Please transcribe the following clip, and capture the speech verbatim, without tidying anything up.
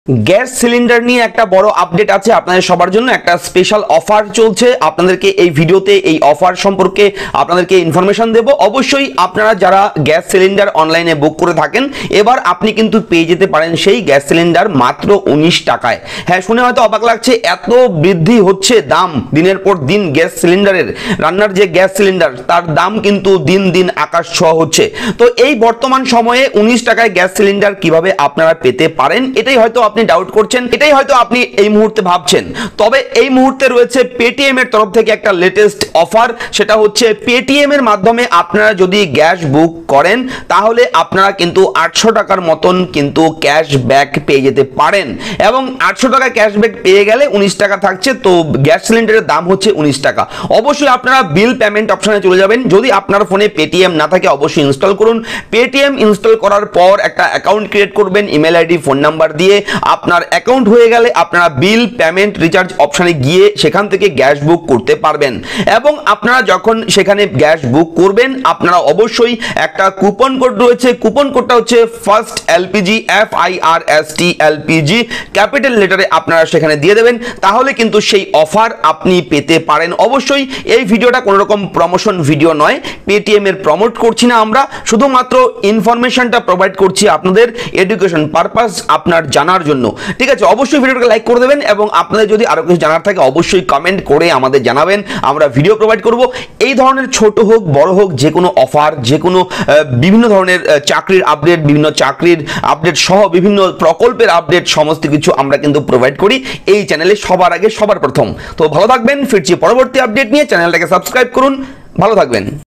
Gas cylinder নিয়ে একটা বড় আপডেট আছে আপনাদের সবার জন্য। একটা স্পেশাল অফার চলছে, আপনাদেরকে এই ভিডিওতে এই অফার সম্পর্কে আপনাদেরকে ইনফরমেশন দেব। অবশ্যই আপনারা যারা গ্যাস সিলিন্ডার অনলাইনে বুক করে থাকেন, এবার আপনি কিন্তু পেয়ে যেতে পারেন সেই গ্যাস সিলিন্ডার মাত্র উনিশ টাকায়। হ্যাঁ, শুনে হয়তো অবাক লাগছে, এত বৃদ্ধি হচ্ছে দাম দিনের পর দিন। গ্যাস সিলিন্ডারের রান্নার যে গ্যাস সিলিন্ডার তার দাম কিন্তু দিন দিন আকাশ ছোঁয়া হচ্ছে। তো এই বর্তমান সময়ে উনিশ টাকায় গ্যাস সিলিন্ডার কিভাবে আপনারা পেতে পারেন, এটাই হয়তো আপনি ডাউট করছেন, এটাই হয়তো আপনি এই মুহূর্তে ভাবছেন। তবে এই মুহূর্তে রয়েছে পেটিএম এর তরফ থেকে একটা লেটেস্ট অফার। সেটা হচ্ছে পেটিএম এর মাধ্যমে আপনারা যদি গ্যাস বুক করেন তাহলে আপনারা কিন্তু আটশো টাকার মতন কিন্তু ক্যাশব্যাক পেয়ে যেতে পারেন। এবং আটশো টাকা ক্যাশব্যাক পেয়ে গেলে উনিশ টাকা থাকছে, তো গ্যাস সিলিন্ডারের দাম হচ্ছে উনিশ টাকা। অবশ্যই আপনারা বিল পেমেন্ট অপশনে চলে যাবেন। যদি আপনার ফোনে পেটিএম না থাকে অবশ্যই ইনস্টল করুন। পেটিএম ইনস্টল করার পর একটা অ্যাকাউন্ট ক্রিয়েট করবেন ইমেল আইডি ফোন নাম্বার দিয়ে। আপনার অ্যাকাউন্ট হয়ে গেলে আপনারা বিল পেমেন্ট রিচার্জ অপশনে গিয়ে সেখান থেকে গ্যাস বুক করতে পারবেন। এবং আপনারা যখন সেখানে গ্যাস বুক করবেন আপনারা অবশ্যই একটা কুপন কোড রয়েছে, কুপন কোডটা হচ্ছে first LPG, F I R S T LPG capital লেটারে আপনারা সেখানে দিয়ে দেবেন। তাহলে কিন্তু সেই অফার আপনি পেতে পারেন। অবশ্যই এই ভিডিওটা কোনো রকম প্রমোশন ভিডিও নয়, পেটিএম এর প্রমোট করছি না আমরা, শুধুমাত্র ইনফরমেশনটা প্রোভাইড করছি আপনাদের এডুকেশন পারপাস আপনার জানার জন্য। ঠিক আছে, অবশ্যই ভিডিওটাকে লাইক করে দেবেন এবং আপনাদের যদি আরো কিছু জানার থাকে অবশ্যই কমেন্ট করে আমাদের জানাবেন, আমরা ভিডিও প্রোভাইড করব। এই ধরনের ছোট হোক বড় হোক যে কোনো অফার, যে কোনো বিভিন্ন ধরনের চাকরির আপডেট, বিভিন্ন চাকরির আপডেট সহ বিভিন্ন প্রকল্পের আপডেট সমস্ত কিছু আমরা কিন্তু প্রোভাইড করি এই চ্যানেলে সবার আগে সবার প্রথম। তো ভালো থাকবেন, ফিরছি পরবর্তী আপডেট নিয়ে। চ্যানেলটাকে সাবস্ক্রাইব করুন, ভালো থাকবেন।